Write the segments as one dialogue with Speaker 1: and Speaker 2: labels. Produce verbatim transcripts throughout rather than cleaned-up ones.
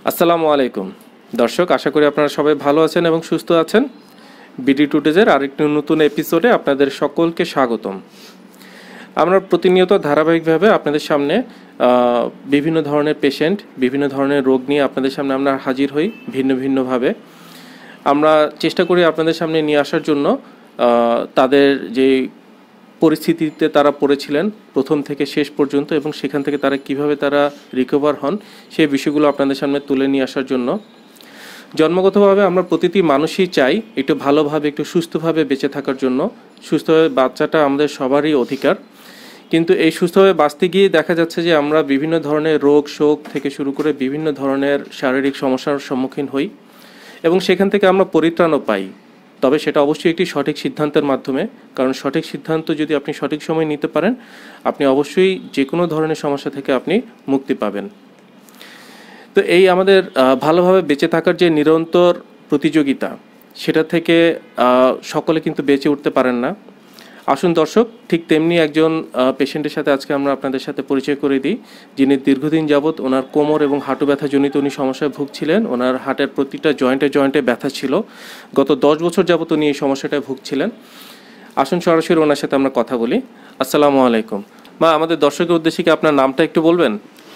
Speaker 1: আসসালামু আলাইকুম দর্শক, আশা করি আপনারা সবাই ভালো আছেন এবং সুস্থ আছেন। বিডি টুডেজের আরেকটি নতুন এপিসোডে আপনাদের সকলকে স্বাগতম। আমরা প্রতিনিয়ত ধারাবাহিকভাবে আপনাদের সামনে বিভিন্ন ধরনের পেশেন্ট, বিভিন্ন ধরনের রোগ নিয়ে আপনাদের সামনে আমরা হাজির হই ভিন্ন ভিন্নভাবে। আমরা চেষ্টা করি আপনাদের সামনে নিয়ে আসার জন্য তাদের যে পরিস্থিতিতে তারা পড়েছিলেন প্রথম থেকে শেষ পর্যন্ত এবং সেখান থেকে তারা কিভাবে তারা রিকভার হন সেই বিষয়গুলো আপনাদের সামনে তুলে নিয়ে আসার জন্য। জন্মগতভাবে আমরা প্রতিটি মানুষই চাই একটু ভালোভাবে, একটু সুস্থভাবে বেঁচে থাকার জন্য। সুস্থভাবে বাচ্চাটা আমাদের সবারই অধিকার, কিন্তু এই সুস্থভাবে বাঁচতে গিয়ে দেখা যাচ্ছে যে আমরা বিভিন্ন ধরনের রোগ শোক থেকে শুরু করে বিভিন্ন ধরনের শারীরিক সমস্যার সম্মুখীন হই এবং সেখান থেকে আমরা পরিত্রাণও পাই। তবে সেটা অবশ্যই একটি সঠিক সিদ্ধান্তের মাধ্যমে, কারণ সঠিক সিদ্ধান্ত যদি আপনি সঠিক সময় নিতে পারেন, আপনি অবশ্যই যে কোনো ধরনের সমস্যা থেকে আপনি মুক্তি পাবেন। তো এই আমাদের ভালোভাবে বেঁচে থাকার যে নিরন্তর প্রতিযোগিতা, সেটা থেকে সকলে কিন্তু বেঁচে উঠতে পারেন না। আসুন দর্শক, ঠিক তেমনি একজন পেশেন্টের সাথে আজকে আমরা আপনাদের সাথে পরিচয় করে দিই, যিনি দীর্ঘদিন যাবৎ ওনার কোমর এবং হাঁটু ব্যথাজনিত উনি সমস্যায় ভুগছিলেন। ওনার হার্টের প্রতিটা জয়েন্টে জয়েন্টে ব্যথা ছিল। গত দশ বছর যাবৎ উনি এই সমস্যাটায় ভুগছিলেন। আসুন সরাসরি ওনার সাথে আমরা কথা বলি। আসসালামু আলাইকুম মা, আমাদের দর্শকের উদ্দেশ্যে কি আপনার নামটা একটু বলবেন?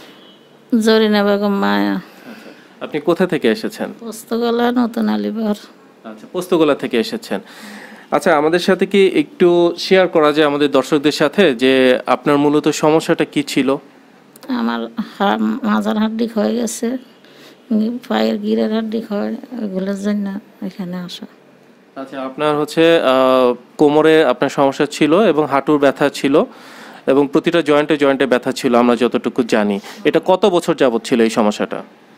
Speaker 2: জরিনা বেগম মায়া।
Speaker 1: আপনি কোথা থেকে এসেছেন?
Speaker 2: পোস্তগোলা, নতুন আলিপুর।
Speaker 1: আচ্ছা, পোস্তগোলা থেকে এসেছেন। আচ্ছা, আমাদের সাথে কি একটু শেয়ার করা যায় আমাদের দর্শকদের সাথে যে আপনার মূলত সমস্যাটা কি ছিল?
Speaker 2: আমার মাজার হাড্ডি ক্ষয়ে গেছে, পায়ের গিরের হাড্ডি ক্ষয়, ওগুলোর জন্য এখানে আসা।
Speaker 1: আচ্ছা, আপনার হচ্ছে কোমরে আপনার সমস্যা ছিল এবং হাঁটুর ব্যথা ছিল এবং প্রতিটা জয়েন্টে জয়েন্টে ব্যথা ছিল, আমরা যতটুকু জানি। এটা কত বছর যাবত ছিল এই সমস্যাটা?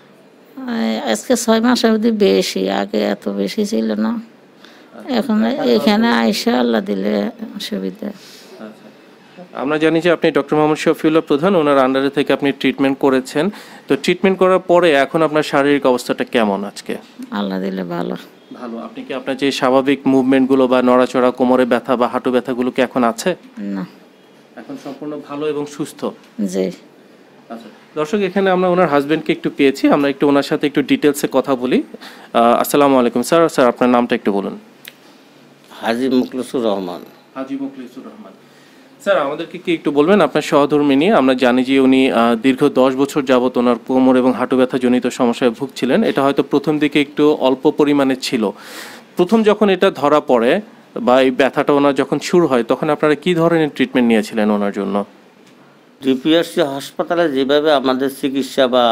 Speaker 2: আজকে ছয় মাস অবধি বেশি, আগে এত বেশি ছিল না। এখন এখানে আইসা আল্লাহ দিলে সুবিধা।
Speaker 1: আমরা জানি যে আপনি ডক্টর মোহাম্মদ শফিউল্লাহ প্রধান, ওনার আন্ডারে থেকে আপনি ট্রিটমেন্ট করেছেন। তো ট্রিটমেন্ট করার পরে এখন আপনার শারীরিক অবস্থাটা কেমন আজকে?
Speaker 2: আল্লাহ দিলে ভালো।
Speaker 1: ভালো। আপনি কি আপনার যে স্বাভাবিক মুভমেন্টগুলো বা নড়াচড়া, কোমরে ব্যথা বা হাঁটু ব্যথাগুলো কি এখন আছে?
Speaker 2: না,
Speaker 1: এখন সম্পূর্ণ ভালো এবং সুস্থ।
Speaker 2: জি।
Speaker 1: আচ্ছা দর্শক, এখানে আমরা ওনার হাজবেন্ডকে একটু পেয়েছি, আমরা একটু ওনার সাথে একটু ডিটেলসে কথা বলি। আসসালামু আলাইকুম স্যার। স্যার আপনার নামটা একটু বলুন।
Speaker 3: হাজি মুখলিসুর রহমান।
Speaker 1: হাজি মুখলিসুর রহমান। স্যার আমাদেরকে কি একটু বলবেন আপনার সহধর্মিনী? আমরা জানি যে উনি দীর্ঘ দশ বছর যাবত ওনার কোমর এবং হাঁটু ব্যথা জনিত সমস্যায় ভুগছিলেন। এটা হয়তো প্রথম দিকে একটু অল্প পরিমাণে ছিল। প্রথম যখন এটা ধরা পড়ে বা এই ব্যথাটা ওনার যখন শুরু হয়, তখন আপনারা কি ধরনের ট্রিটমেন্ট নিয়েছিলেন ওনার জন্য?
Speaker 3: ডিপিআরসি হাসপাতালে যেভাবে আমাদের চিকিৎসা বা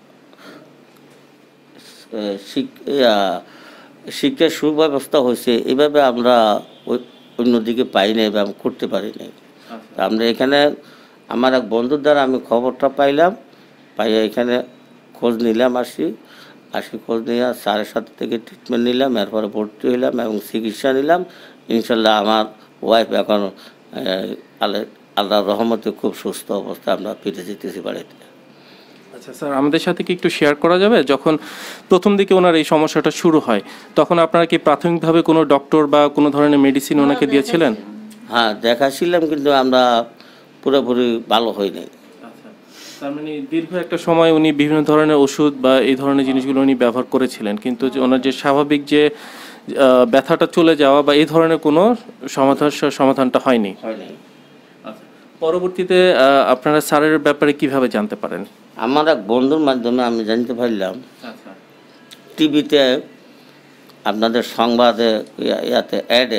Speaker 3: শিক্ষার সুব্যবস্থা হয়েছে, এভাবে আমরা অন্যদিকে পাই নাই বা করতে পারি নাই। আমরা এখানে আমার এক বন্ধুর দ্বারা আমি খবরটা পাইলাম, পাইয়া এখানে খোঁজ নিলাম, আসি আসি খোঁজ নিয়ে স্যারের সাথে থেকে ট্রিটমেন্ট নিলাম, এরপরে ভর্তি হইলাম এবং চিকিৎসা নিলাম। ইনশাল্লাহ আমার ওয়াইফ এখন আল্লাহ আল্লাহর রহমতে খুব সুস্থ অবস্থায় আমরা ফিরে যেতেছি বাড়িতে।
Speaker 1: আচ্ছা স্যার, আমাদের সাথে কি একটু শেয়ার করা যাবে, যখন প্রথম দিকে ওনার এই সমস্যাটা শুরু হয় তখন আপনারা কি প্রাথমিকভাবে কোনো ডক্টর বা কোনো ধরনের মেডিসিন ওনাকে দিয়েছিলেন?
Speaker 3: হ্যাঁ, দেখাছিলাম, কিন্তু আমরা পুরোপুরি ভালো হইনি।
Speaker 1: তার মানে দীর্ঘ একটা সময় উনি বিভিন্ন ধরনের ওষুধ বা এই ধরনের জিনিসগুলো উনি ব্যবহার করেছিলেন, কিন্তু ওনার যে স্বাভাবিক যে ব্যথাটা চলে যাওয়া বা এই ধরনের কোনো সমাধান সমাধানটা হয়নি। পরবর্তীতে আপনারা স্যারের ব্যাপারে কিভাবে জানতে পারেন?
Speaker 3: আমার এক বন্ধুর মাধ্যমে আমি জানতে পারলাম, টিভিতে আপনাদের সংবাদে ইয়াতে অ্যাডে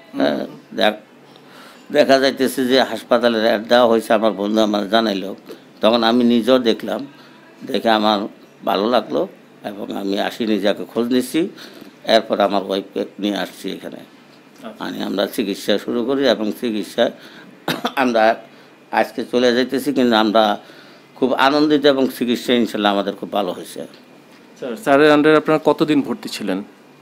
Speaker 3: দেখা যাইতেছে যে হাসপাতালের অ্যাড দেওয়া হয়েছে। আমার বন্ধু আমার জানাইলো, তখন আমি নিজেও দেখলাম, দেখে আমার ভালো লাগলো এবং আমি আসি, নিজেকে খোঁজ নিচ্ছি। এরপর আমার ওয়াইফকে নিয়ে আসছি এখানে, মানে আমরা চিকিৎসা শুরু করি এবং চিকিৎসা আমরা আজকে চলে যাইতেছি, কিন্তু আমরা খুব আনন্দিত এবং চিকিৎসা ইনশাল্লাহ আমাদের খুব ভালো হয়েছে।
Speaker 1: স্যার স্যারের আন্ডারে আপনারা কতদিন ভর্তি ছিলেন?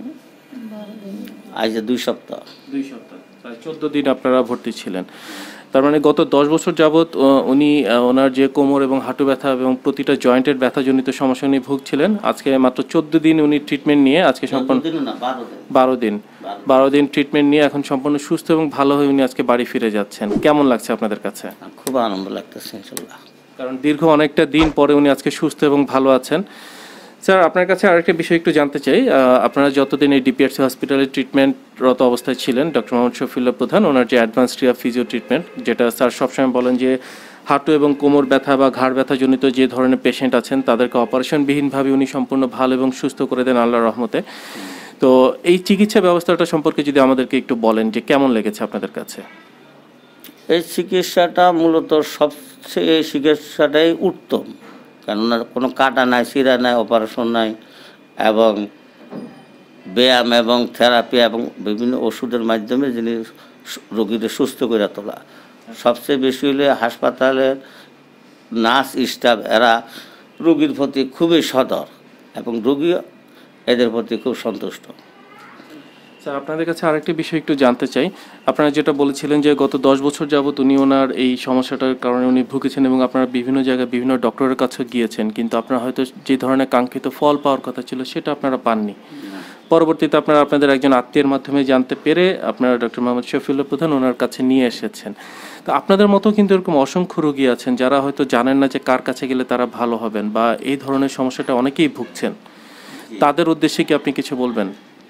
Speaker 3: আজ দুই সপ্তাহ।
Speaker 1: দুই সপ্তাহ প্রায় চোদ্দ দিন আপনারা ভর্তি ছিলেন। তার মানে গত দশ বছর যাবৎ উনি ওনার যে কোমর এবং হাঁটু ব্যথা এবং প্রতিটা জয়েন্টের ব্যথাজনিত সমস্যা নিয়ে ভুগছিলেন। আজকে মাত্র চোদ্দ দিন উনি ট্রিটমেন্ট নিয়ে আজকে সম্পূর্ণ বারো দিন বারো দিন ট্রিটমেন্ট নিয়ে এখন সম্পূর্ণ সুস্থ এবং ভালো হয়ে উনি আজকে বাড়ি ফিরে যাচ্ছেন। কেমন লাগছে আপনাদের কাছে?
Speaker 3: খুব আনন্দ লাগতেছে ইনশাল্লাহ,
Speaker 1: কারণ দীর্ঘ অনেকটা দিন পরে উনি আজকে সুস্থ এবং ভালো আছেন। স্যার আপনার কাছে আরেকটা বিষয় একটু জানতে চাই, আহ, আপনারা যতদিন এই ডিপিআরসি হসপিটালে ট্রিটমেন্টরত অবস্থায় ছিলেন, ডক্টর মোহাম্মদ শফিউল্লাহ প্রধান ওনার যে অ্যাডভান্স রিয়া ফিজিও ট্রিটমেন্ট, যেটা স্যার সবসময় বলেন যে হাঁটু এবং কোমর ব্যথা বা ঘাড় ব্যথা জনিত যে ধরনের পেশেন্ট আছেন তাদেরকে অপারেশনবিহীনভাবে উনি সম্পূর্ণ ভালো এবং সুস্থ করে দেন আল্লাহর রহমতে। তো এই চিকিৎসা ব্যবস্থাটা সম্পর্কে যদি আমাদেরকে একটু বলেন যে কেমন লেগেছে আপনাদের কাছে?
Speaker 3: এই চিকিৎসাটা মূলত সবচেয়ে এই চিকিৎসাটাই উত্তম, কেননা কোনো কাটা নাই, শিরা নাই, অপারেশন নাই, এবং ব্যায়াম এবং থেরাপি এবং বিভিন্ন ওষুধের মাধ্যমে যিনি রোগীদের সুস্থ করে তোলা। সবচেয়ে বেশি হলে হাসপাতালের নার্স স্টাফ এরা রোগীর প্রতি খুবই সদর এবং রোগী এদের প্রতি খুব সন্তুষ্ট।
Speaker 1: স্যার আপনাদের কাছে আরেকটি বিষয় একটু জানতে চাই, আপনারা যেটা বলেছিলেন যে গত দশ বছর যাবত উনি ওনার এই সমস্যাটার কারণে উনি ভুগেছেন এবং আপনারা বিভিন্ন জায়গায় বিভিন্ন ডক্টরের কাছে গিয়েছেন, কিন্তু আপনারা হয়তো যে ধরনের কাঙ্ক্ষিত ফল পাওয়ার কথা ছিল সেটা আপনারা পাননি। পরবর্তীতে আপনারা আপনাদের একজন আত্মীয়ের মাধ্যমে জানতে পেরে আপনারা ডক্টর মোহাম্মদ শফিউল্লাহ প্রধান ওনার কাছে নিয়ে এসেছেন। তো আপনাদের মতো কিন্তু এরকম অসংখ্য রোগী আছেন যারা হয়তো জানেন না যে কার কাছে গেলে তারা ভালো হবেন, বা এই ধরনের সমস্যাটা অনেকেই ভুগছেন। তাদের উদ্দেশ্যে কি আপনি কিছু বলবেন?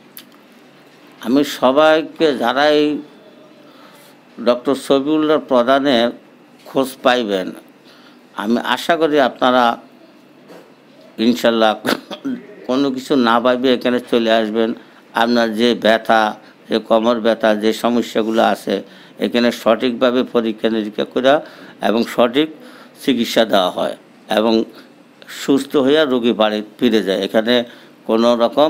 Speaker 3: আমি সবাইকে যারা এই ডক্টর শফিউল্লাহ প্রধানের খোঁজ পাইবেন, আমি আশা করি আপনারা ইনশাল্লাহ কোনো কিছু না পাইবে এখানে চলে আসবেন। আপনার যে ব্যথা, যে কোমর ব্যথা, যে সমস্যাগুলো আছে এখানে সঠিকভাবে পরীক্ষা নিরীক্ষা করে এবং সঠিক চিকিৎসা দেওয়া হয় এবং সুস্থ হইয়া রোগী বাড়ি ফিরে যায়। এখানে কোনো রকম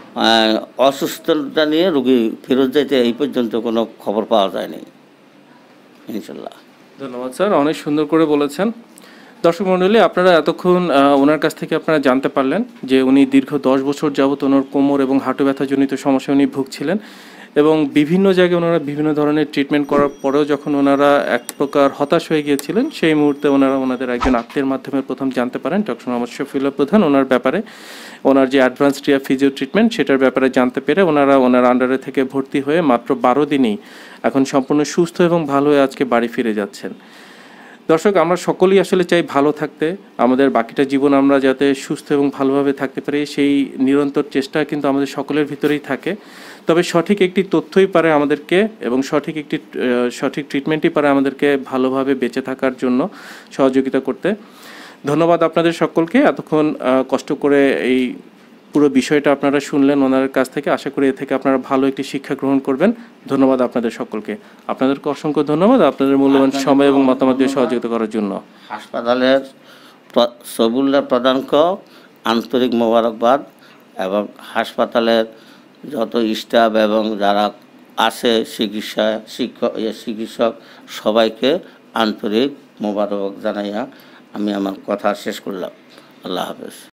Speaker 3: অসুস্থতা নিয়ে রোগী ফেরত যাইতে এই পর্যন্ত কোনো খবর পাওয়া যায়নি ইনশাল্লাহ।
Speaker 1: ধন্যবাদ স্যার, অনেক সুন্দর করে বলেছেন। দর্শক মণ্ডলী, আপনারা এতক্ষণ ওনার কাছ থেকে আপনারা জানতে পারলেন যে উনি দীর্ঘ দশ বছর যাবত ওনার কোমর এবং হাঁটু ব্যথাজনিত সমস্যা উনি ভুগছিলেন এবং বিভিন্ন জায়গায় ওনারা বিভিন্ন ধরনের ট্রিটমেন্ট করার পরেও যখন ওনারা এক প্রকার হতাশ হয়ে গিয়েছিলেন, সেই মুহূর্তে ওনারা ওনাদের একজন আত্মীয়ের মাধ্যমে প্রথম জানতে পারেন ডক্টর মোহাম্মদ শফিউল্লাহ প্রধান ওনার ব্যাপারে, ওনার যে অ্যাডভান্স রিয়া ফিজিও ট্রিটমেন্ট সেটার ব্যাপারে জানতে পেরে ওনারা ওনার আন্ডারে থেকে ভর্তি হয়ে মাত্র বারো দিনেই এখন সম্পূর্ণ সুস্থ এবং ভালো হয়ে আজকে বাড়ি ফিরে যাচ্ছেন। দর্শক, আমরা সকলেই আসলে চাই ভালো থাকতে, আমাদের বাকিটা জীবন আমরা যাতে সুস্থ এবং ভালোভাবে থাকতে পারি সেই নিরন্তর চেষ্টা কিন্তু আমাদের সকলের ভিতরেই থাকে। তবে সঠিক একটি তথ্যই পারে আমাদেরকে এবং সঠিক একটি সঠিক ট্রিটমেন্টই পারে আমাদেরকে ভালোভাবে বেঁচে থাকার জন্য সহযোগিতা করতে। ধন্যবাদ আপনাদের সকলকে, এতক্ষণ কষ্ট করে এই পুরো বিষয়টা আপনারা শুনলেন ওনার কাছ থেকে। আশা করি এ থেকে আপনারা ভালো একটি শিক্ষা গ্রহণ করবেন। ধন্যবাদ আপনাদের সকলকে, আপনাদেরকে অসংখ্য ধন্যবাদ আপনাদের মূল্যবান সময় এবং মতামত দিয়ে সহযোগিতা করার জন্য।
Speaker 3: হাসপাতালের শফিউল্লাহ প্রধানকে আন্তরিক মোবারকবাদ এবং হাসপাতালের যত স্টাফ এবং যারা আছে চিকিৎসা শিক্ষক চিকিৎসক সবাইকে আন্তরিক মোবারক জানাইয়া আমি আমার কথা শেষ করলাম। আল্লাহ হাফেজ।